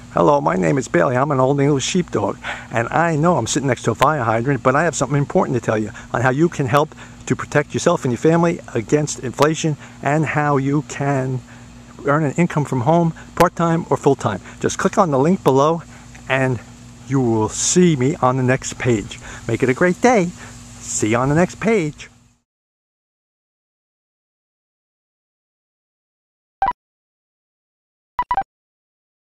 Hello, my name is Bailey. I'm an old English sheepdog, and I know I'm sitting next to a fire hydrant, but I have something important to tell you on how you can help to protect yourself and your family against inflation, and how you can earn an income from home, part-time or full-time. Just click on the link below and you will see me on the next page. Make it a great day. See you on the next page.